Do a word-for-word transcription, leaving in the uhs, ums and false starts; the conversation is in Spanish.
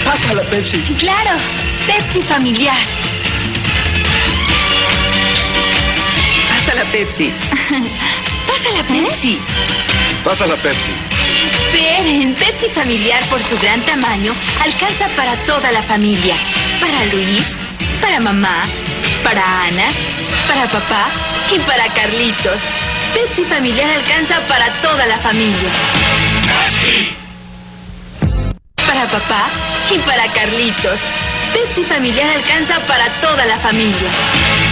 Pasa la Pepsi. Claro, Pepsi familiar. Pasa la Pepsi. Pasa la Pepsi. Pasa la Pepsi. Esperen, Pepsi familiar por su gran tamaño alcanza para toda la familia. Para Luis, para mamá, para Ana, para papá y para Carlitos. Pepsi familiar alcanza para toda la familia. ¡Pepsi! Para papá y para Carlitos. Pepsi familiar alcanza para toda la familia.